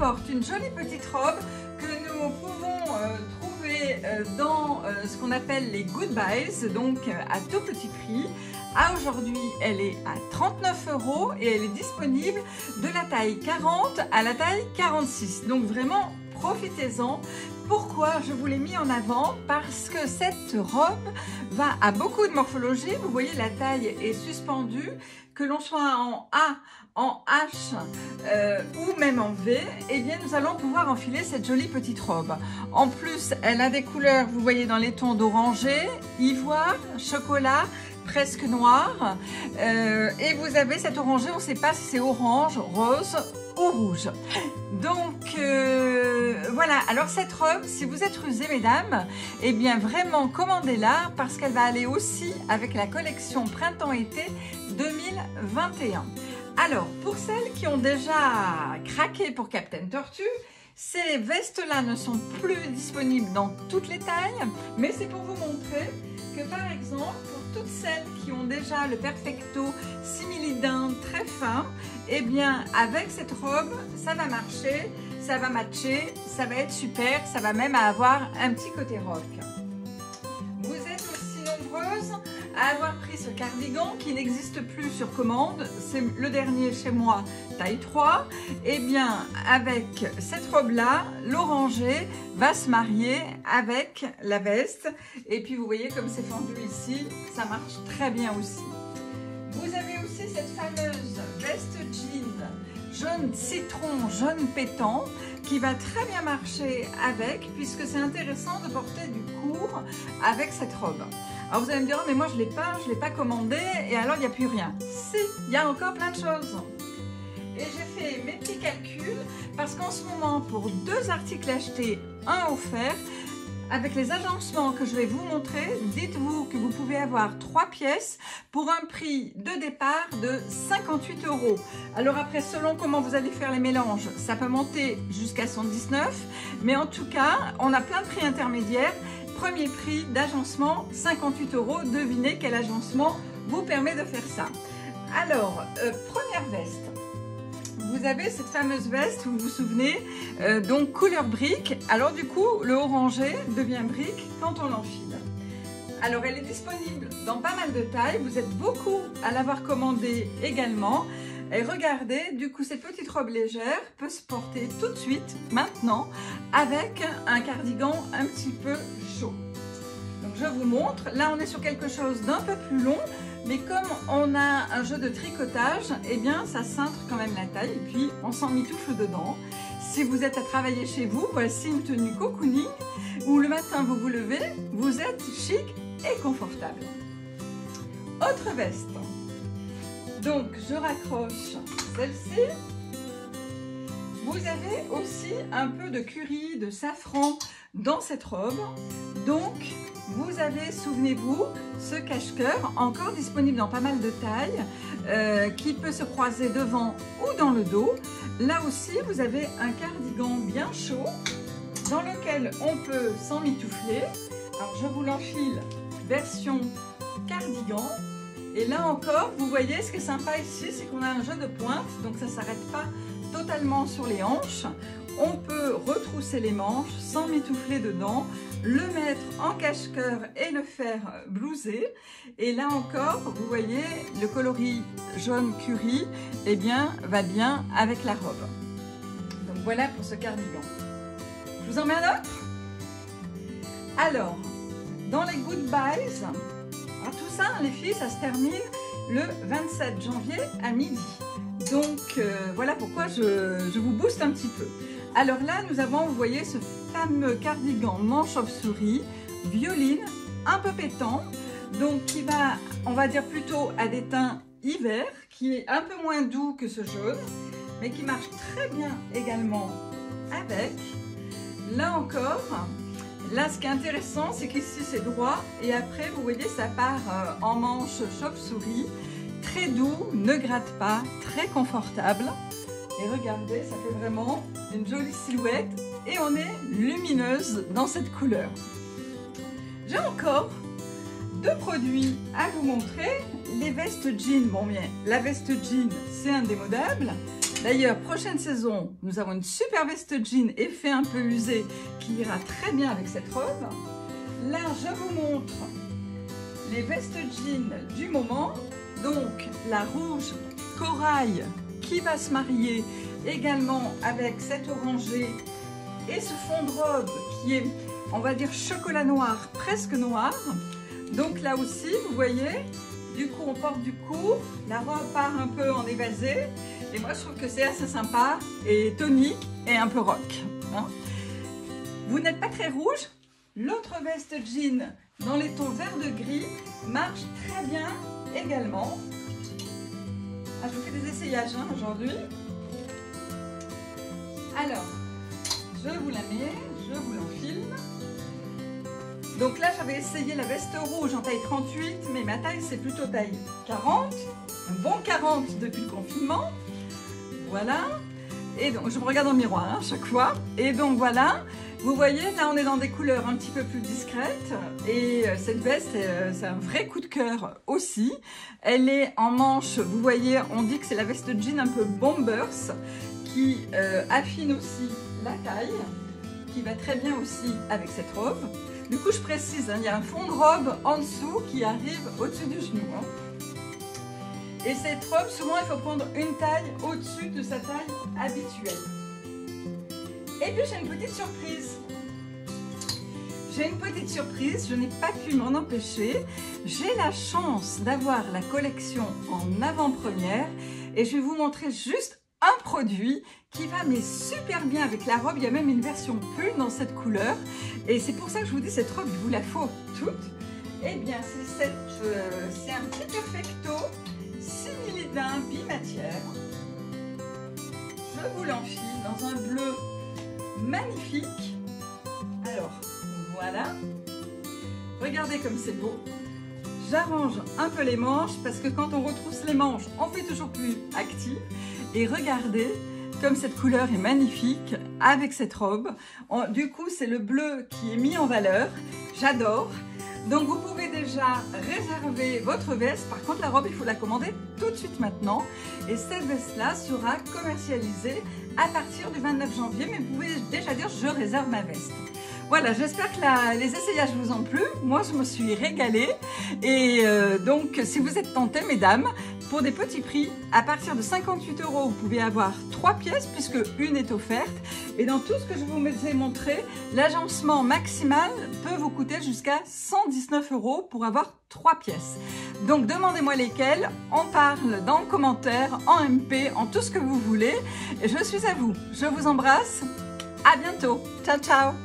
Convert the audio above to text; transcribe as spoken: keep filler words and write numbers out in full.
porte une jolie petite robe que nous pouvons euh, trouver euh, dans euh, ce qu'on appelle les Good Buys, donc euh, à tout petit prix. À aujourd'hui, elle est à trente-neuf euros et elle est disponible de la taille quarante à la taille quarante-six. Donc vraiment, profitez-en. Pourquoi je vous l'ai mis en avant? Parce que cette robe va à beaucoup de morphologie. Vous voyez, la taille est suspendue, que l'on soit en A, en H euh, ou même en V, eh bien nous allons pouvoir enfiler cette jolie petite robe. En plus, elle a des couleurs, vous voyez, dans les tons d'orangé, ivoire, chocolat, presque noir. Euh, et vous avez cet orangé, on ne sait pas si c'est orange, rose ou rouge. Donc euh, voilà, alors cette robe, si vous êtes rusées mesdames, eh bien vraiment commandez-la parce qu'elle va aller aussi avec la collection printemps-été deux mille vingt et un. Alors pour celles qui ont déjà craqué pour Captain Tortue, ces vestes-là ne sont plus disponibles dans toutes les tailles, mais c'est pour vous montrer que par exemple, pour toutes celles qui ont déjà le perfecto similidin très fin, eh bien avec cette robe, ça va marcher, ça va matcher, ça va être super, ça va même avoir un petit côté rock. Vous êtes aussi nombreuses à avoir pris ce cardigan qui n'existe plus sur commande, c'est le dernier chez moi, taille trois. Eh bien avec cette robe là, l'orangé va se marier avec la veste et puis vous voyez comme c'est fendu ici, ça marche très bien aussi. Vous avez aussi cette fameuse veste jean jaune citron, jaune pétant qui va très bien marcher avec, puisque c'est intéressant de porter du court avec cette robe. Alors vous allez me dire, oh, mais moi je ne l'ai pas, je ne l'ai pas commandé et alors il n'y a plus rien. Si, il y a encore plein de choses. Et j'ai fait mes petits calculs parce qu'en ce moment, pour deux articles achetés, un offert, avec les agencements que je vais vous montrer, dites-vous que vous pouvez avoir trois pièces pour un prix de départ de cinquante-huit euros. Alors après, selon comment vous allez faire les mélanges, ça peut monter jusqu'à soixante-dix-neuf, mais en tout cas, on a plein de prix intermédiaires. Premier prix d'agencement, cinquante-huit euros. Devinez quel agencement vous permet de faire ça. Alors, euh, première veste. Vous avez cette fameuse veste, vous vous souvenez, euh, donc couleur brique. Alors du coup, le orangé devient brique quand on l'enfile. Alors elle est disponible dans pas mal de tailles. Vous êtes beaucoup à l'avoir commandée également. Et regardez, du coup, cette petite robe légère peut se porter tout de suite, maintenant, avec un cardigan un petit peu chaud. Donc je vous montre. Là, on est sur quelque chose d'un peu plus long. Mais comme on a un jeu de tricotage, eh bien ça cintre quand même la taille et puis on s'en mitoufle dedans. Si vous êtes à travailler chez vous, voici une tenue cocooning où le matin vous vous levez, vous êtes chic et confortable. Autre veste. Donc je raccroche celle-ci. Vous avez aussi un peu de curry, de safran dans cette robe. Donc vous avez, souvenez-vous, ce cache-cœur encore disponible dans pas mal de tailles euh, qui peut se croiser devant ou dans le dos. Là aussi, vous avez un cardigan bien chaud dans lequel on peut s'emmitoufler. Alors, je vous l'enfile version cardigan. Et là encore, vous voyez, ce qui est sympa ici, c'est qu'on a un jeu de pointe, donc ça ne s'arrête pas totalement sur les hanches. On peut retrousser les manches, s'emmitoufler dedans, le mettre en cache-cœur et le faire blouser. Et là encore, vous voyez, le coloris jaune curry, eh bien, va bien avec la robe. Donc voilà pour ce cardigan. Je vous en mets un autre. Alors, dans les Good Buys, alors tout ça, les filles, ça se termine le vingt-sept janvier à midi. Donc euh, voilà pourquoi je, je vous booste un petit peu. Alors là, nous avons, vous voyez, ce fameux cardigan manche chauve-souris, violine, un peu pétant, donc qui va, on va dire plutôt à des teints hiver, qui est un peu moins doux que ce jaune, mais qui marche très bien également avec. Là encore, là ce qui est intéressant, c'est qu'ici c'est droit, et après, vous voyez, ça part euh, en manche chauve-souris, très doux, ne gratte pas, très confortable. Et regardez, ça fait vraiment une jolie silhouette et on est lumineuse dans cette couleur. J'ai encore deux produits à vous montrer. Les vestes jeans, bon bien, la veste jean c'est indémodable, D'ailleurs, prochaine saison, nous avons une super veste jean effet un peu usé qui ira très bien avec cette robe. Là, je vous montre les vestes jean du moment. Donc, la rouge corail qui va se marier également avec cette orangée et ce fond de robe qui est, on va dire, chocolat noir, presque noir. Donc là aussi, vous voyez, du coup, on porte du court, la robe part un peu en évasé. Et moi, je trouve que c'est assez sympa et tonique et un peu rock. Hein. Vous n'êtes pas très rouge? L'autre veste jean dans les tons vert de gris marche très bien également. Ah, je vous fais des essayages hein, aujourd'hui. Alors, je vous la mets, je vous l'enfile. Donc là, j'avais essayé la veste rouge en taille trente-huit, mais ma taille, c'est plutôt taille quarante. Un bon quarante depuis le confinement. Voilà. Et donc, je me regarde dans le miroir hein, chaque fois. Et donc, voilà. Vous voyez, là, on est dans des couleurs un petit peu plus discrètes. Et euh, cette veste, euh, c'est un vrai coup de cœur aussi. Elle est en manche, vous voyez, on dit que c'est la veste jean un peu bombers qui euh, affine aussi la taille, qui va très bien aussi avec cette robe. Du coup, je précise, hein, il y a un fond de robe en dessous qui arrive au-dessus du genou. Hein. Et cette robe, souvent, il faut prendre une taille au-dessus de sa taille habituelle. Et puis, j'ai une petite surprise. J'ai une petite surprise, je n'ai pas pu m'en empêcher. J'ai la chance d'avoir la collection en avant-première et je vais vous montrer juste un produit qui va mais super bien avec la robe. Il y a même une version pull dans cette couleur et c'est pour ça que je vous dis cette robe, il vous la faut toute. Eh bien, c'est cette, euh, c'est un petit perfecto simili-daim bimatière. Je vous l'enfile dans un bleu magnifique. Alors, voilà. Regardez comme c'est beau. J'arrange un peu les manches parce que quand on retrousse les manches, on fait toujours plus actif. Et regardez comme cette couleur est magnifique avec cette robe. On, du coup, c'est le bleu qui est mis en valeur. J'adore. Donc, vous pouvez déjà réserver votre veste. Par contre, la robe, il faut la commander tout de suite maintenant. Et cette veste-là sera commercialisée à partir du vingt-neuf janvier. Mais vous pouvez déjà dire, je réserve ma veste. Voilà, j'espère que la, les essayages vous ont plu. Moi, je me suis régalée. Et euh, donc, si vous êtes tentées, mesdames, pour des petits prix, à partir de cinquante-huit euros, vous pouvez avoir trois pièces puisque une est offerte. Et dans tout ce que je vous ai montré, l'agencement maximal peut vous coûter jusqu'à cent dix-neuf euros pour avoir trois pièces. Donc, demandez-moi lesquelles. On parle dans le commentaire, en M P, en tout ce que vous voulez. Et je suis à vous. Je vous embrasse. À bientôt. Ciao, ciao.